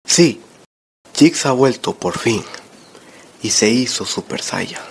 Sí, Jix ha vuelto por fin y se hizo Super Saiyan.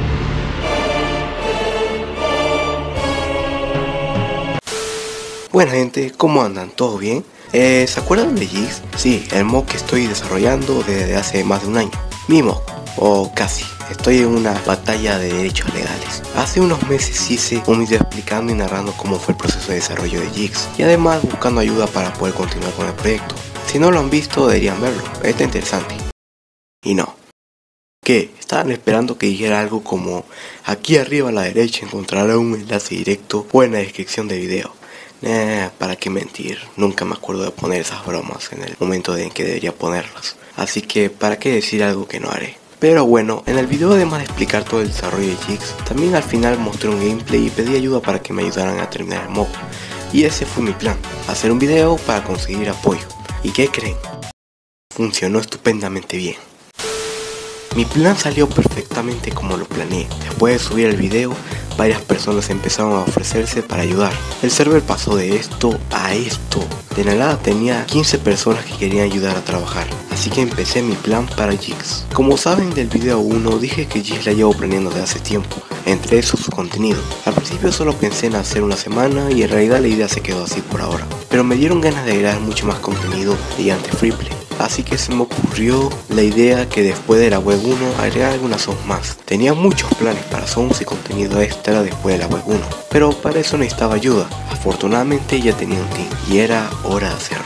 Bueno gente, ¿cómo andan? ¿Todo bien? ¿Se acuerdan de Jix? Sí, el mod que estoy desarrollando desde hace más de un año. Mi mod, o casi. Estoy en una batalla de derechos legales. Hace unos meses hice un video explicando y narrando cómo fue el proceso de desarrollo de Jix, y además buscando ayuda para poder continuar con el proyecto. Si no lo han visto, deberían verlo, está interesante. Y no. ¿Qué? Estaban esperando que dijera algo como: aquí arriba a la derecha encontrarán un enlace directo o en la descripción del video. ¿Para qué mentir? Nunca me acuerdo de poner esas bromas en el momento en que debería ponerlas. Así que, ¿para qué decir algo que no haré? Pero bueno, en el video, además de explicar todo el desarrollo de Jix, también al final mostré un gameplay y pedí ayuda para que me ayudaran a terminar el mod. Y ese fue mi plan, hacer un video para conseguir apoyo. ¿Y qué creen? Funcionó estupendamente bien. Mi plan salió perfectamente como lo planeé. Después de subir el video, varias personas empezaron a ofrecerse para ayudar. El server pasó de esto a esto. De la nada tenía 15 personas que querían ayudar a trabajar. Así que empecé mi plan para Jix. Como saben del video 1, dije que Jix la llevo planeando desde hace tiempo. Entre eso su contenido. Al principio solo pensé en hacer una semana y en realidad la idea se quedó así por ahora. Pero me dieron ganas de agregar mucho más contenido mediante Freeplay. Así que se me ocurrió la idea que después de la web 1 agregar algunas songs más. Tenía muchos planes para songs y contenido extra después de la web 1, pero para eso necesitaba ayuda. Afortunadamente ya tenía un team y era hora de hacerlo.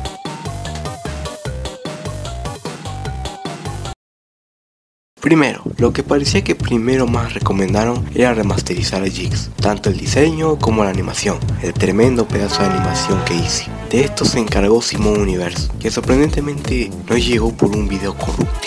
Primero, lo que parecía que primero más recomendaron era remasterizar a Jix, tanto el diseño como la animación, el tremendo pedazo de animación que hice. De esto se encargó Simón Universe, que sorprendentemente no llegó por un video corruptio.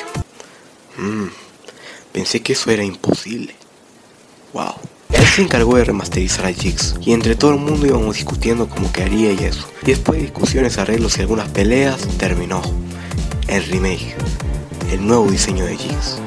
Pensé que eso era imposible. Wow. Él se encargó de remasterizar a Jix, y entre todo el mundo íbamos discutiendo cómo quedaría y eso. Y después de discusiones, arreglos y algunas peleas, terminó el remake, el nuevo diseño de Jix.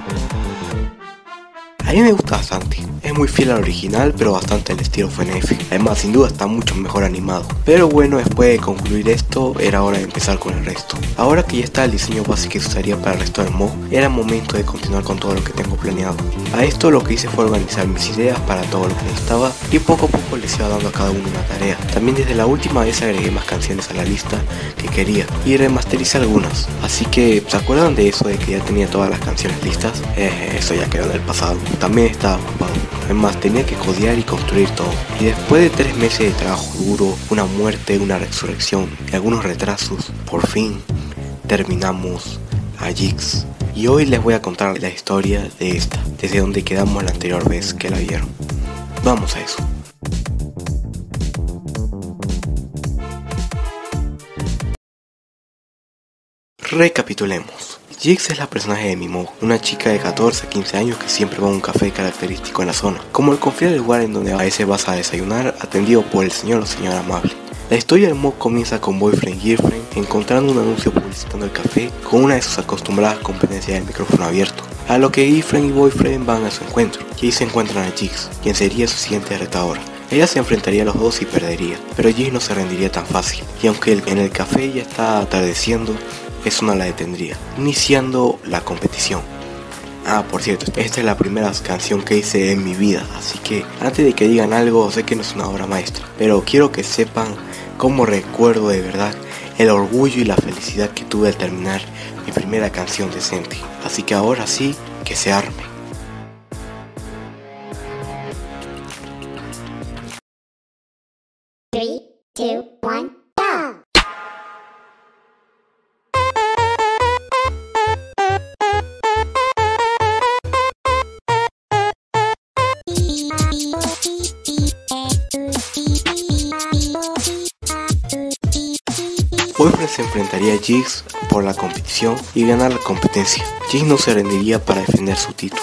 A mí me gusta bastante, es muy fiel al original pero bastante al estilo FNF, además sin duda está mucho mejor animado. Pero bueno, después de concluir esto, era hora de empezar con el resto. Ahora que ya está el diseño básico que se usaría para el resto del mod, era momento de continuar con todo lo que tengo planeado. A esto lo que hice fue organizar mis ideas para todo lo que necesitaba y poco a poco les iba dando a cada uno una tarea. También desde la última vez agregué más canciones a la lista que quería y remastericé algunas. Así que, ¿se acuerdan de eso de que ya tenía todas las canciones listas? Eso ya quedó en el pasado. También estaba ocupado, además tenía que codear y construir todo. Y después de 3 meses de trabajo duro, una muerte, una resurrección y algunos retrasos, por fin terminamos a Jix. Y hoy les voy a contar la historia de esta, desde donde quedamos la anterior vez que la vieron. Vamos a eso. Recapitulemos. Jix es la personaje de mi mod, una chica de 14 a 15 años que siempre va a un café característico en la zona, como el confiable lugar en donde a veces vas a desayunar, atendido por el señor o señora amable. La historia del mod comienza con Boyfriend y Girlfriend encontrando un anuncio publicitando el café con una de sus acostumbradas competencias del micrófono abierto, a lo que Girlfriend y Boyfriend van a su encuentro, y ahí se encuentran a Jix, quien sería su siguiente retadora. Ella se enfrentaría a los dos y perdería, pero Jix no se rendiría tan fácil, y aunque en el café ya está atardeciendo, eso no la detendría, iniciando la competición. Por cierto, esta es la primera canción que hice en mi vida, así que antes de que digan algo, sé que no es una obra maestra, pero quiero que sepan cómo recuerdo de verdad el orgullo y la felicidad que tuve al terminar mi primera canción decente. Así que ahora sí, que se arme. Three, two, one, go! Boyfriend se enfrentaría a Jix por la competición y ganar la competencia. Jix no se rendiría para defender su título.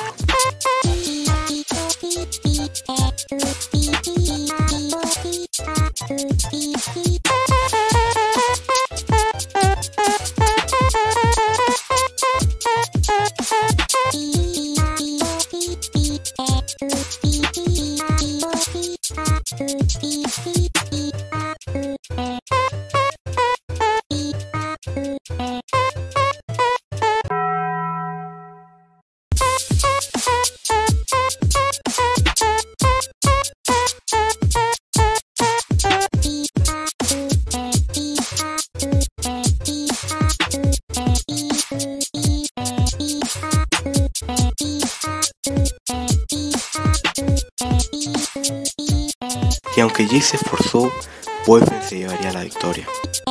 aunque Jig se esforzó, Boyfriend se llevaría la victoria.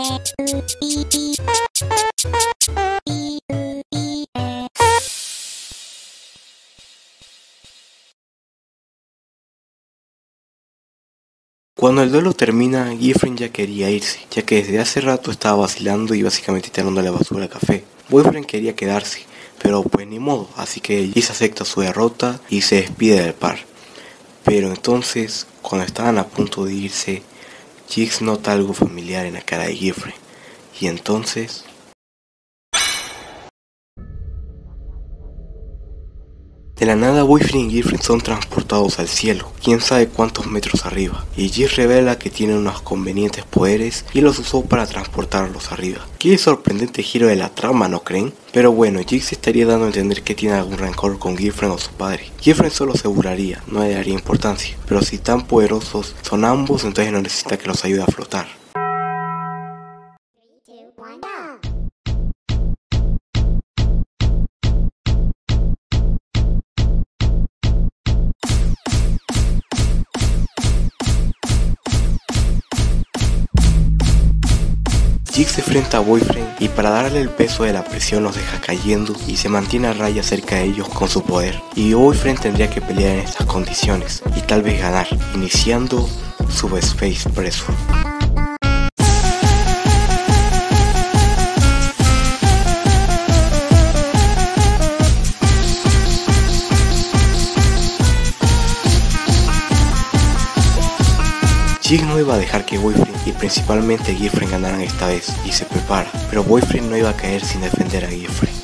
Cuando el duelo termina, Girlfriend ya quería irse, ya que desde hace rato estaba vacilando y básicamente tirando la basura al café. Boyfriend quería quedarse, pero pues ni modo, así que Jig acepta su derrota y se despide del par. Pero entonces, cuando estaban a punto de irse, Jig nota algo familiar en la cara de Girlfriend, y entonces... De la nada, Boyfriend y Girlfriend son transportados al cielo, quién sabe cuántos metros arriba, y Jig revela que tiene unos convenientes poderes y los usó para transportarlos arriba. Qué sorprendente giro de la trama, ¿no creen? Pero bueno, Jig se estaría dando a entender que tiene algún rencor con Girlfriend o su padre. Girlfriend solo se burlaría, no le daría importancia, pero si tan poderosos son ambos, entonces no necesita que los ayude a flotar. 3, 2, 1, go! Jig se enfrenta a Boyfriend y para darle el peso de la presión los deja cayendo y se mantiene a raya cerca de ellos con su poder. Y Boyfriend tendría que pelear en estas condiciones y tal vez ganar, iniciando Subspace Pressure. Jig no iba a dejar que Boyfriend y principalmente Girlfriend ganaran esta vez y se prepara, pero Boyfriend no iba a caer sin defender a Girlfriend.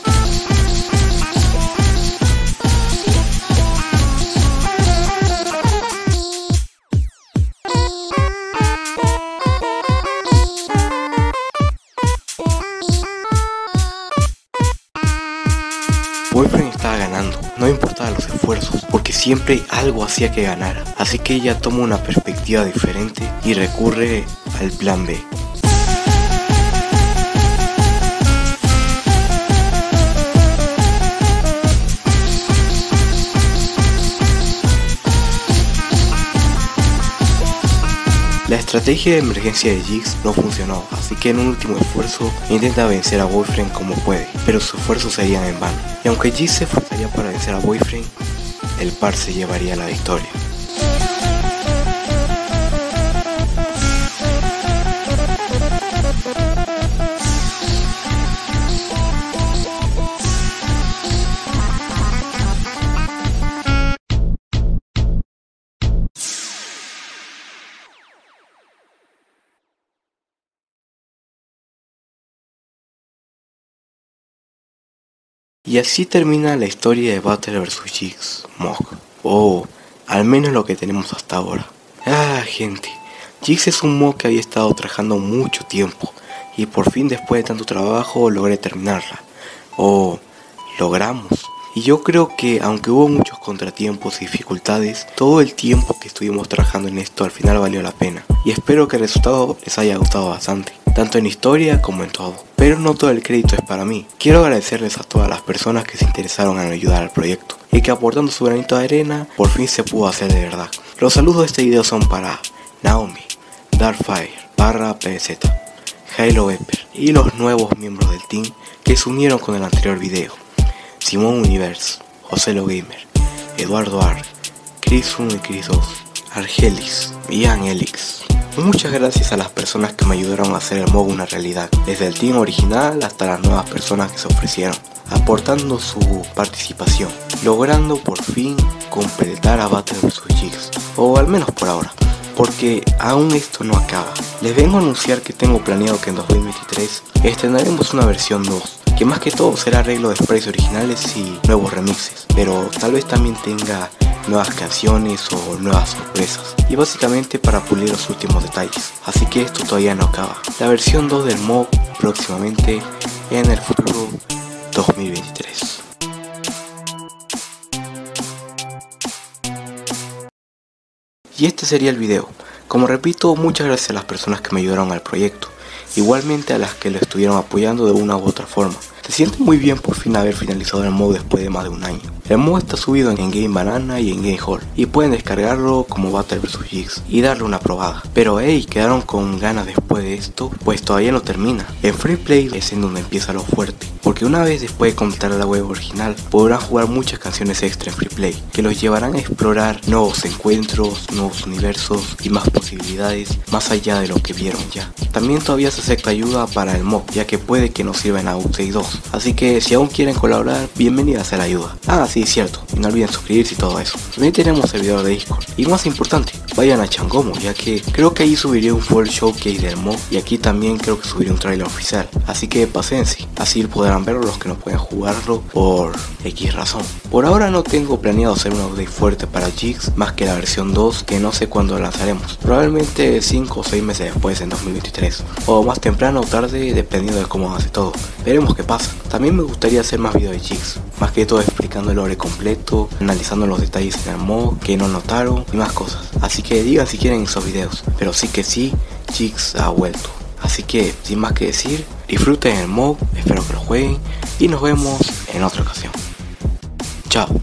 Boyfriend estaba ganando, no importaba los esfuerzos, porque siempre algo hacía que ganara, así que ella toma una perspectiva diferente y recurre al plan B. La estrategia de emergencia de Jig no funcionó, así que en un último esfuerzo intenta vencer a Boyfriend como puede, pero sus esfuerzos serían en vano. Y aunque Jig se esforzaría para vencer a Boyfriend, el par se llevaría la victoria. Y así termina la historia de Battle vs Jig Mog. Oh, al menos lo que tenemos hasta ahora. Gente, Jig es un mod que había estado trabajando mucho tiempo y por fin después de tanto trabajo logré terminarla. Logramos. Y yo creo que aunque hubo muchos contratiempos y dificultades, todo el tiempo que estuvimos trabajando en esto al final valió la pena. Y espero que el resultado les haya gustado bastante, tanto en historia como en todo. Pero no todo el crédito es para mí. Quiero agradecerles a todas las personas que se interesaron en ayudar al proyecto y que aportando su granito de arena, por fin se pudo hacer de verdad. Los saludos de este video son para Naomi, Darkfire, PZ, Halo Epper y los nuevos miembros del team que se unieron con el anterior video: Simón Universe, Joselo Gamer, Eduardo Ar, Chris 1 y Chris 2, Argelis, Ian Elix. Muchas gracias a las personas que me ayudaron a hacer el mod una realidad, desde el team original hasta las nuevas personas que se ofrecieron, aportando su participación, logrando por fin completar a Battle vs Jig, o al menos por ahora, porque aún esto no acaba. Les vengo a anunciar que tengo planeado que en 2023 estrenaremos una versión 2, que más que todo será arreglo de sprays originales y nuevos remixes, pero tal vez también tenga nuevas canciones o nuevas sorpresas, y básicamente para pulir los últimos detalles, así que esto todavía no acaba. La versión 2 del mod próximamente en el futuro 2023. Y este sería el video. Como repito, muchas gracias a las personas que me ayudaron al proyecto, igualmente a las que lo estuvieron apoyando de una u otra forma. Se siente muy bien por fin haber finalizado el mod después de más de un año. El mod está subido en Game Banana y en Game Hall, y pueden descargarlo como Battle vs Jigs y darle una probada. Pero hey, quedaron con ganas después de esto, pues todavía no termina. En Free Play es en donde empieza lo fuerte, porque una vez después de completar la web original podrán jugar muchas canciones extra en Free Play que los llevarán a explorar nuevos encuentros, nuevos universos y más posibilidades más allá de lo que vieron ya. También todavía se acepta ayuda para el mod, ya que puede que nos sirva en Update 2, así que si aún quieren colaborar, bienvenidas a la ayuda. Ah, sí, cierto, y no olviden suscribirse y todo eso. También tenemos servidor de Discord, y más importante, vayan a Changomo, ya que creo que ahí subiré un full showcase del mod, y aquí también creo que subiré un trailer oficial, así que pásense, así podrán verlo los que no pueden jugarlo por X razón. Por ahora no tengo planeado hacer un update fuerte para Jigs más que la versión 2, que no sé cuándo lanzaremos, probablemente 5 o 6 meses después en 2023, o más temprano o tarde dependiendo de cómo hace todo, veremos qué pasa. También me gustaría hacer más videos de Jigs, más que todo explicando el lore completo, analizando los detalles en el mod que no notaron y más cosas, así que digan si quieren esos videos, pero sí que sí, Jigs ha vuelto. Así que sin más que decir, disfruten el mod, espero que lo jueguen y nos vemos en otra ocasión. Chao.